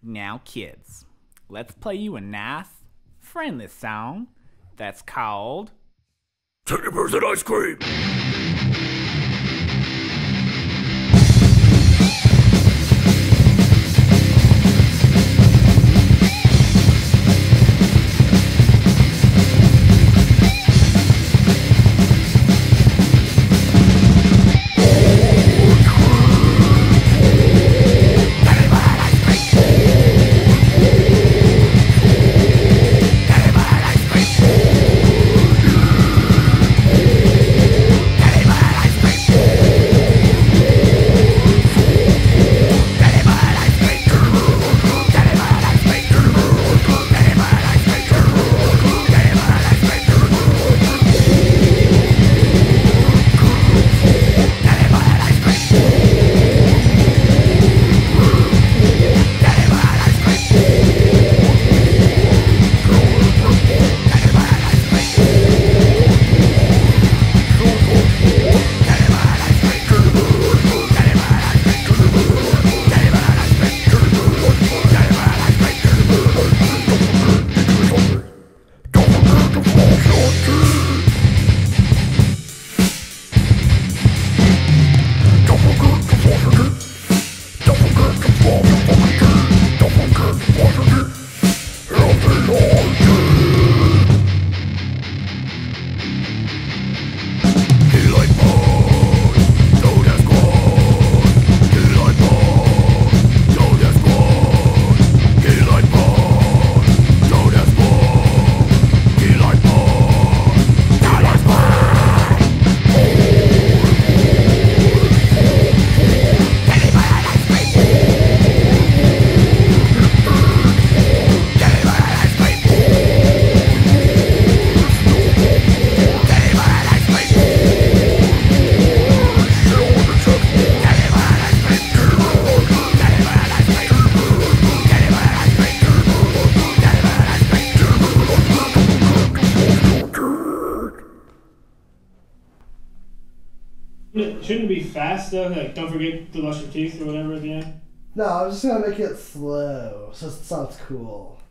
Now, kids, let's play you a nice, friendly song that's called Teddy Bears and Ice Cream. Shouldn't it be fast though? Like, don't forget to brush your teeth or whatever at the end? No, I'm just gonna make it slow, so it sounds cool.